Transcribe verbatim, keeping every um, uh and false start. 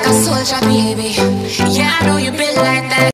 a soldier, baby. Yeah, I know you been like that.